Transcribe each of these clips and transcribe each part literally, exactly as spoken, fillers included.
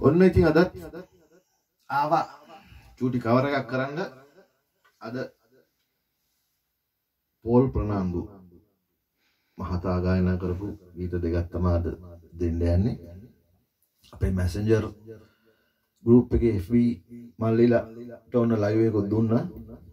ඔන්න ඉතින් අදත් ආවා චූටි කවර් එකක් කරන්න. අද පෝල් ප්‍රනාන්දු මහතා ගායනා කරපු ගීත දෙකක් තමයි අද දෙන්න යන්නේ. අපේ මැසෙන්ජර් ගෲප් එකේ එෆ් බී මල්ලිලාට ඔන්න ලයිව් එකක් දුන්නා.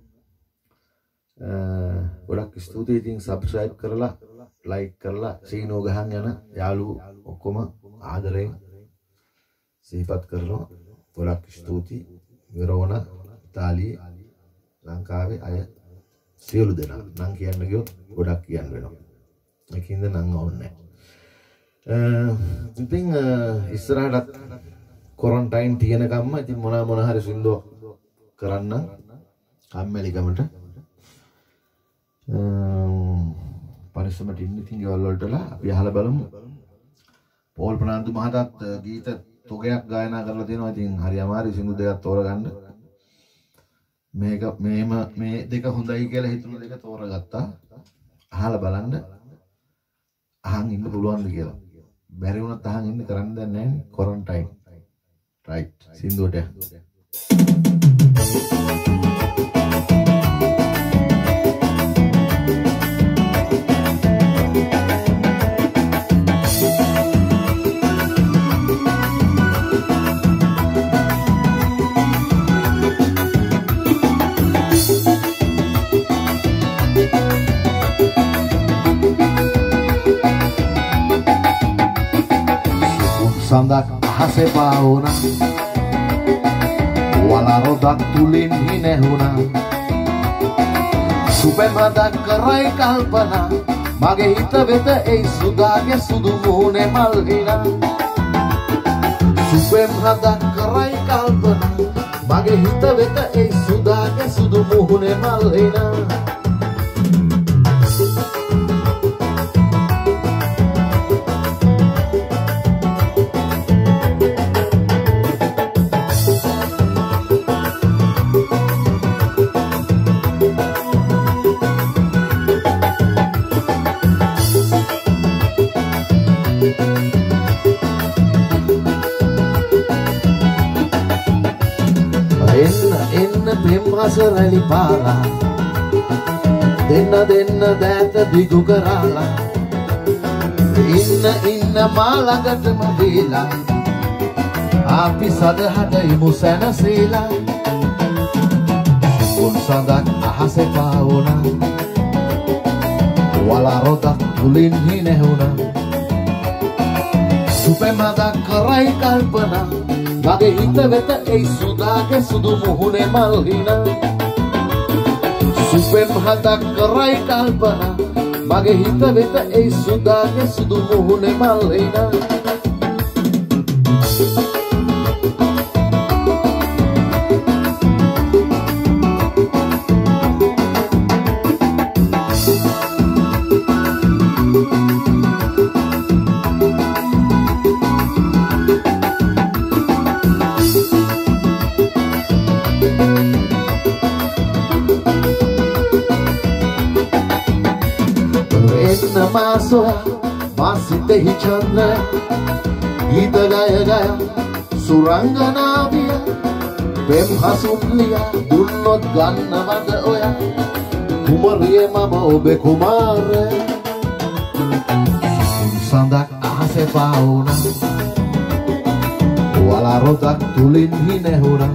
ගොඩක් ස්තුතියි. ඉතින් සබ්ස්ක්‍රයිබ් කරලා ලයික් කරලා සීනෝ ගහන් යන යාළුවෝ ඔක්කොම ආදරයෙන් සිහිපත් කරනවා. ගොඩක් ස්තුතියි. විරෝණ ඉතාලියේ ලංකාවේ අය සියලු දෙනා නම් කියන්න ගියොත් ගොඩක් කියන්න වෙනවා. ඒකින්ද නම් ඕනේ නැහැ. ඉතින් ඉස්සරහට ක්වොරන්ටයින් තියෙනකම්ම ඉතින් මොනවා මොන හරි සින්දුවක් කරන්න කම්මැලිකමට පරිස්සමට ඉන්න. ඉතින් ගෙවල් වලටලා අපි අහලා බලමු. පෝල් ප්‍රනාන්දු මහතාත් ගීත තොගයක් ගායනා කරලා තියෙනවා. ඉතින් හරි අමාරුයි සින්දු දෙකක් තෝරගන්න. මේක මේම මේ දෙක හොඳයි කියලා හිතුණු දෙක තෝරගත්තා. අහලා බලන්න අහන් ඉන්න පුළුවන්ද කියලා. බැරි වුණත් අහන් ඉන්න කරන්න දෙයක් නැහැ නේ. ක්වොරන්ටයින්. රයිට්. සින්දුවට සඳක් අහසේ පාවුණා වලා රොදක් තුලින් හිනැහුණා සුපෙමදක් කරයි කල්පනා මගේ හිත වෙත ඒ සුදාගේ සුදු මුහුණේ මල් හිනා සුපෙමදක් කරයි කල්පනා මගේ හිත වෙත ඒ සුදාගේ සුදු මුහුණේ මල් හිනා රැලි පාලා දෙන්න දෙන්න දෑත දිගු කරාලා ඉන්න ඉන්න මා ළඟටම දීලා අපි සදහට ඉමු සැනසීලා සුකුන් සඳක් අහසේ පාවුණා වලා රොදක් තුලින් හිනැහුණා සුපෙමදක් කරයි කල්පනා මගේ හිත වෙත ඒ සුදාගේ සුදු මුහුණේ මල් හිනා සුපෙම් හදක් කරයි කල්පනා මගේ හිත වෙත ඒ සුදාගේ සුදු මුහුණේ මල් හිනා මාසිතෙහි චන්ද්‍ර ගීත ගය ගය සුරංගනාවිය පෙම් හසුම්ලිය දුන්නොත් ගන්නවද ඔය කුමරිය මම ඔබේ කුමාරය සඳක් අහසේ පාවුණා වලා රොදක් තුලින් හිනැහුණා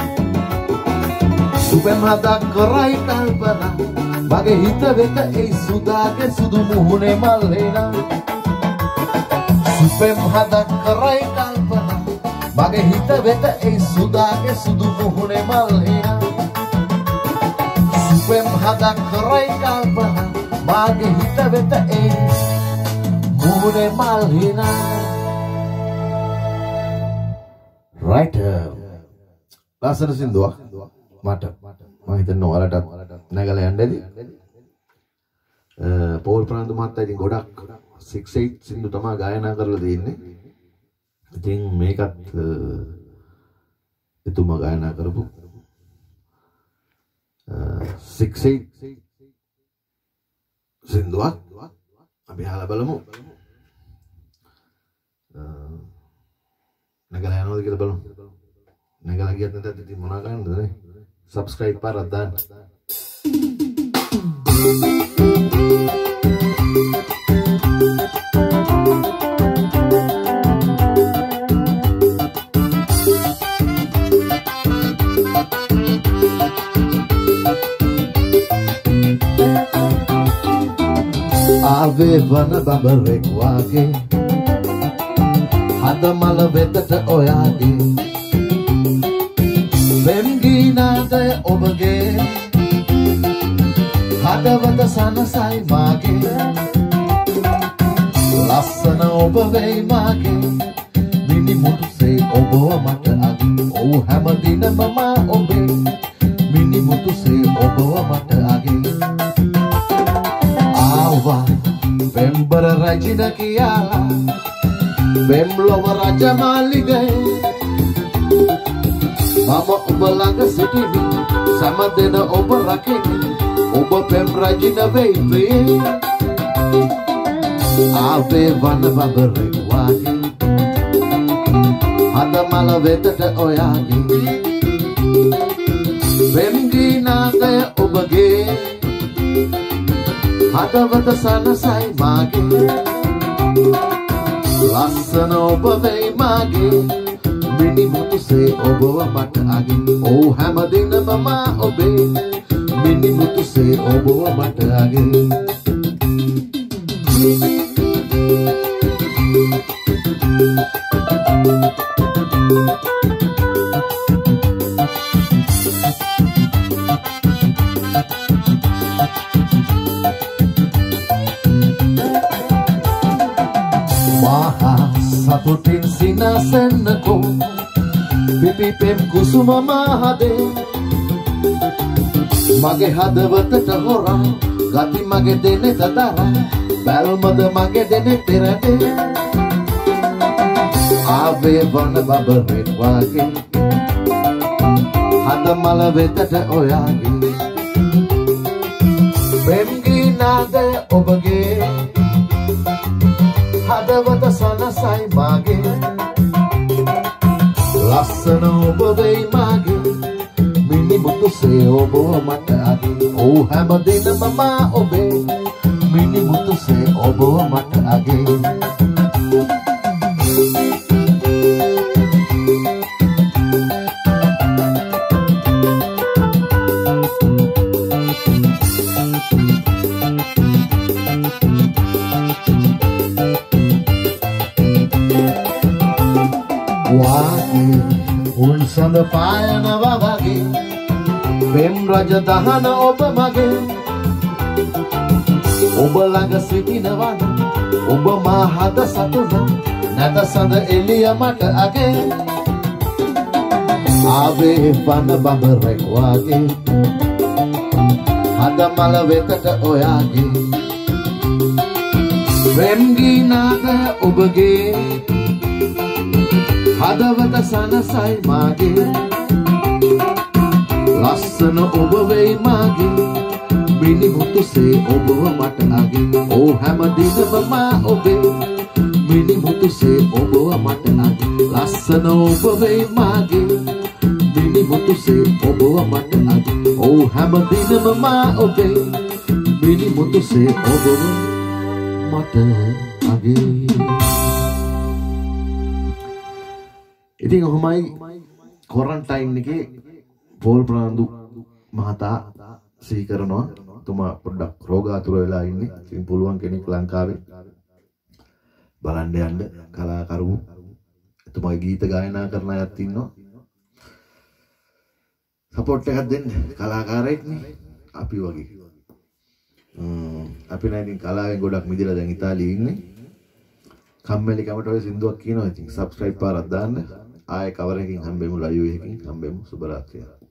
සුපෙම් හදක් කරයි කල්පනා මගේ හිත වෙත ඒ සුදාගේ සුදු මුහුණේ මල් හිනා සුපෙම් හදක් කරයි කල්පනා මගේ හිත වෙත ඒ සුදාගේ සුදු මුහුණේ මල් හිනා සුපෙම් හදක් කරයි කල්පනා මගේ හිත වෙත ඒ මුහුණේ මල් හිනා රයිට්. ලස්සන සින්දුවක් මට මම හිතන්නේ ඔයාලටත් නැගලා යන්න ඇති. පෝල් ප්‍රනාන්දු මහත්තයා ඉතින් ගොඩක් සික්ස් එයිට් සින්දු තමයි ගායනා කරලා තියෙන්නේ. ඉතින් මේකත් එතුමා ගායනා කරපු සික්ස් එයිට් සින්දුවක් අපි අහලා බලමු. නැගලා යනවා. මොනවද කියලා බලමු. නැගලා ගියත් නැත්නම් ඉතින් මොනවා ගන්නද නේ? subscribe පාරක් දාන්න. ආවේ වන බබරෙක් වාගේ හද මල වෙතට ඔයාගේ වෙම් ගීනාදය ඔබගේ හදවත සනසයි මාගේ ලස්සන ඔබ වෙයි මාගේ මිනිමුතුසේ ඔබව මට අගි ඔව් හැමදිනම මා ඔබේ මිනිමුතුසේ ඔබව මට අගි ආවා වෙම්බර රජින කියලා වෙම්ලොව රජමාලිගේ මම ඔබ ළඟ සිටිමි සමදෙන ඔබ රකිමි ඔබ පෙම් රජින වෙයි ප්‍රියේ ආවේ වන බබරෙක් වාගේ හද මල වෙතට ඔයාගේ වෙම් ගීනාදය ඔබගේ හදවත සනසයි මාගේ ලස්සන ඔබ වෙයි මාගේ මිනිමුතුසේ ඔබව මට අගි ඔව් හැමදිනම මා ඔබේ මිනිමුතුසේ ඔබව මට අගි සතුටින් සිනාසන්නකෝ පිපි පෙම් කුසුම මහදේ මගේ හදවතට හොරා ගති මගේ දෙනෙ දදරා බැල්මද මගේ දෙනෙ පෙරටේ ආවේ වන බබරෙක් වාගේ හද මල වෙතට ඔයාගේ පෙම් ගීනාදය ඔබගේ හදවත සනසයි මාගේ ලස්සන ඔබ වෙයි මාගේ මිනිමුතුසේ ඔබව මට අගි ඔව් හැමදිනම මා ඔබේ මිනිමුතුසේ ඔබව මට අගි වාගේ උන් සඳ පායනවා වගේ පෙම් රජ දහන ඔබ මගේ ඔබ ළඟ සිටිනවන ඔබ මා හද සතුන නැත සඳ එළිය මට අගේ ආවේ වන බබරෙක් වාගේ හද මල වෙතට ඔයාගේ පෙම් ගීනාදය ඔබගේ හදවත සනසයි මාගේ ලස්සන ඔබ වෙයි මාගේ මිනිමුතුසේ ඔබව මට අගි ඔව් හැමදිනම මා ඔබේ මිනිමුතුසේ ඔබව මට අගි ලස්සන ඔබ වෙයි මාගේ මිනිමුතුසේ ඔබව මට අගි ඔව් හැමදිනම මා ඔබේ මිනිමුතුසේ ඔබව මට අගි ඉතින් ඔහොමයි ක්වොරන්ටයින් එකේ පෝල් ප්‍රනාන්දු මහතා සිහි කරනවා තුමා පොඩ්ඩක් රෝගාතුර වෙලා ඉන්නේ. ඉතින් පුළුවන් කෙනෙක් ලංකාවේ බලන්න යන්න කලාකරුවෝ එතුමාගේ ගීත ගායනා කරන අයත් ඉන්නවා. සපෝට් එකක් දෙන්න කලාකාරයෙක් නේ අපි වගේ. අපි නම් ඉතින් කලාවෙන් ගොඩක් මිදලා දැන් ඉතාලියේ ඉන්නේ. කම්මැලි කමට ඔය සින්දුවක් කියනවා. ඉතින් subscribe පාරක් දාන්න. ආයෙ කවර එකකින් හම්බෙමු ලයිව් එකකින් හම්බෙමු සුබ රාත්‍රියක්.